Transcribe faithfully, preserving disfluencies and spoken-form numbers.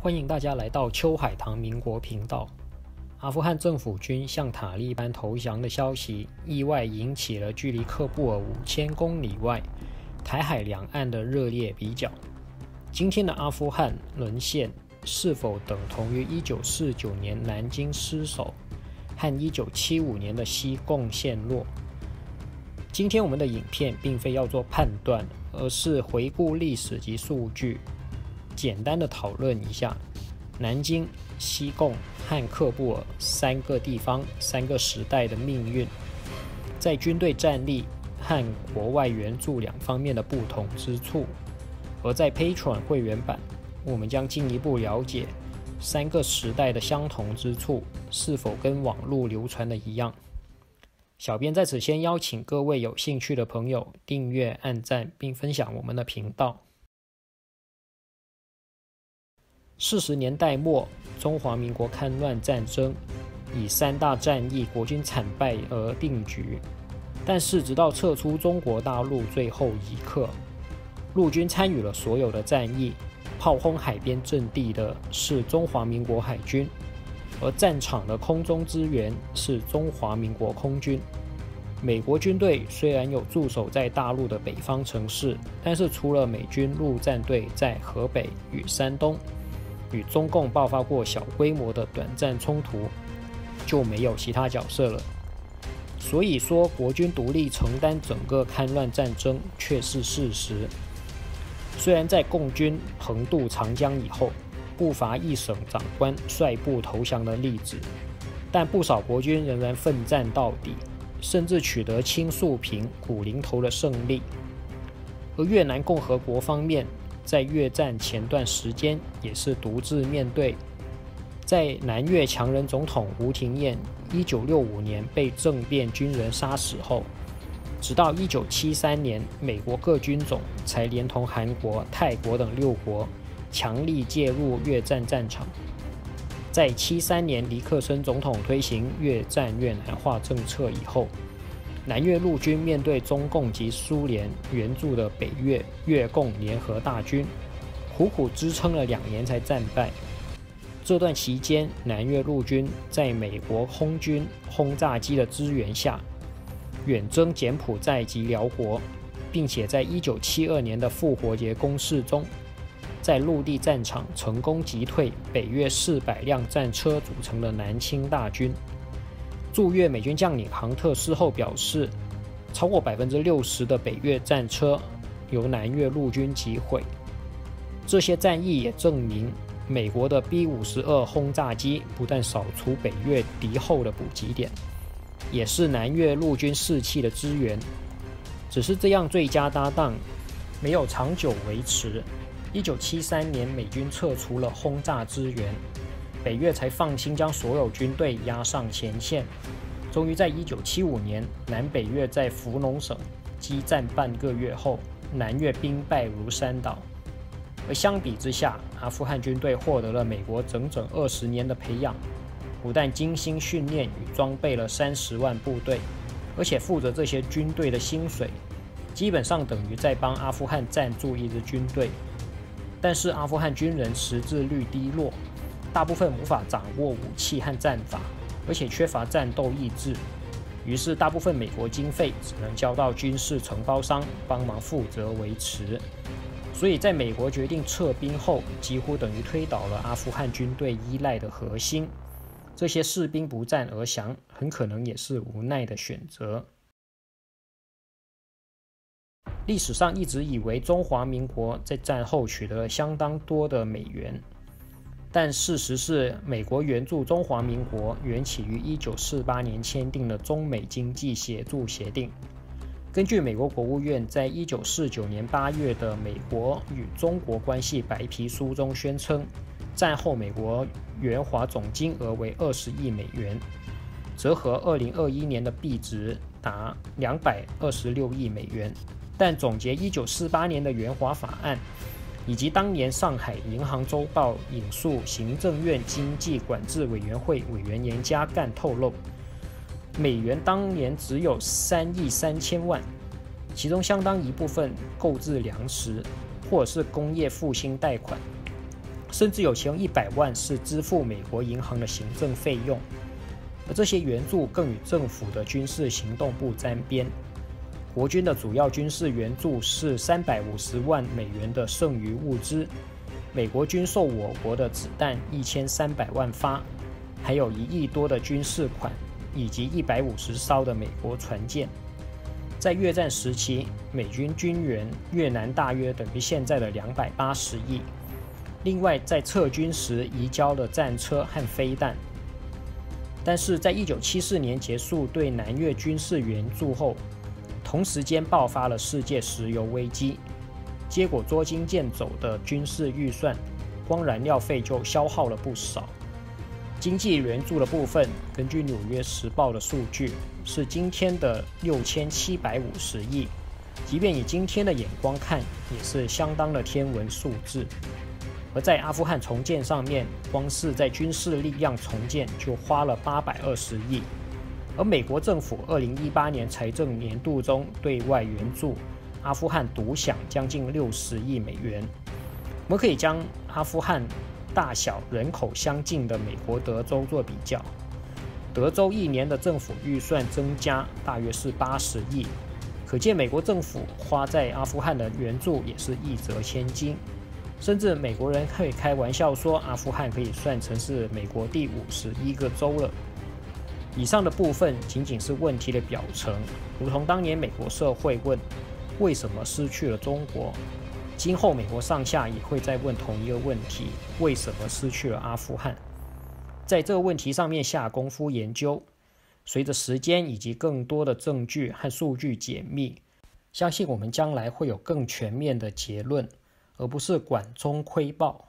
欢迎大家来到秋海棠民国频道。阿富汗政府军向塔利班投降的消息，意外引起了距离喀布尔五千公里外台海两岸的热烈比较。今天的阿富汗沦陷，是否等同于一九四九年南京失守和一九七五年的西贡陷落？今天我们的影片并非要做判断，而是回顾历史及数据，简单的讨论一下南京、西贡和喀布尔三个地方、三个时代的命运，在军队战力和国外援助两方面的不同之处。而在 Patreon 会员版，我们将进一步了解三个时代的相同之处是否跟网络流传的一样。小编在此先邀请各位有兴趣的朋友订阅、按赞并分享我们的频道。四十年代末，中华民国戡乱战争以三大战役国军惨败而定局，但是直到撤出中国大陆最后一刻，陆军参与了所有的战役，炮轰海边阵地的是中华民国海军，而战场的空中支援是中华民国空军。美国军队虽然有驻守在大陆的北方城市，但是除了美军陆战队在河北与山东与中共爆发过小规模的短暂冲突，就没有其他角色了。所以说国军独立承担整个戡乱战争却是事实。虽然在共军横渡长江以后，不乏一省长官率部投降的例子，但不少国军仍然奋战到底，甚至取得青树坪、古林头的胜利。而越南共和国方面，在越战前段时间也是独自面对。在南越强人总统吴廷艳一九六五年被政变军人杀死后，直到一九七三年，美国各军种才连同韩国、泰国等六国强力介入越战战场。在七三年尼克森总统推行越战越南化政策以后，南越陆军面对中共及苏联援助的北越越共联合大军，苦苦支撑了两年才战败。这段期间，南越陆军在美国空军轰炸机的支援下，远征柬埔寨及辽国，并且在一九七二年的复活节攻势中，在陆地战场成功击退北越四百辆战车组成的南清大军。驻越美军将领杭特事后表示，超过 百分之六十 的北越战车由南越陆军击毁。这些战役也证明，美国的 B 五十二 轰炸机不但扫除北越敌后的补给点，也是南越陆军士气的支援。只是这样最佳搭档没有长久维持。一九七三年，美军撤除了轰炸支援，北越才放心将所有军队押上前线。终于在一九七五年，南北越在福农省激战半个月后，南越兵败如山倒。而相比之下，阿富汗军队获得了美国整整二十年的培养，不但精心训练与装备了三十万部队，而且负责这些军队的薪水，基本上等于在帮阿富汗赞助一支军队。但是阿富汗军人识字率低落，大部分无法掌握武器和战法，而且缺乏战斗意志，于是大部分美国经费只能交到军事承包商帮忙负责维持。所以在美国决定撤兵后，几乎等于推倒了阿富汗军队依赖的核心。这些士兵不战而降，很可能也是无奈的选择。历史上一直以为中华民国在战后取得了相当多的美元，但事实是，美国援助中华民国缘起于一九四八年签订的中美经济协助协定。根据美国国务院在一九四九年八月的《美国与中国关系白皮书》中宣称，战后美国援华总金额为二十亿美元，折合二零二一年的币值达两百二十六亿美元。但总结一九四八年的援华法案，以及当年上海银行周报引述行政院经济管制委员会委员严家淦透露，美元当年只有三亿三千万，其中相当一部分购置粮食或者是工业复兴贷款， 甚至有其中一百万是支付美国银行的行政费用。而这些援助更与政府的军事行动不沾边。国军的主要军事援助是三百五十万美元的剩余物资，美国军售我国的子弹一千三百万发，还有一亿多的军事款，以及一百五十艘的美国船舰。在越战时期，美军军援越南大约等于现在的两百八十亿。另外，在撤军时移交了战车和飞弹。但是在一九七四年结束对南越军事援助后，同时间爆发了世界石油危机，结果捉襟见肘的军事预算，光燃料费就消耗了不少。经济援助的部分，根据《纽约时报》的数据，是今天的六千七百五十亿，即便以今天的眼光看，也是相当的天文数字。而在阿富汗重建上面，光是在军事力量重建就花了八百二十亿，而美国政府二零一八年财政年度中对外援助阿富汗独享将近六十亿美元。我们可以将阿富汗大小人口相近的美国德州做比较，德州一年的政府预算增加大约是八十亿，可见美国政府花在阿富汗的援助也是一掷千金。甚至美国人可以开玩笑说，阿富汗可以算成是美国第五十一个州了。以上的部分仅仅是问题的表层，如同当年美国社会问为什么失去了中国，今后美国上下也会再问同一个问题，为什么失去了阿富汗。在这个问题上面下功夫研究，随着时间以及更多的证据和数据解密，相信我们将来会有更全面的结论，而不是管中窥豹。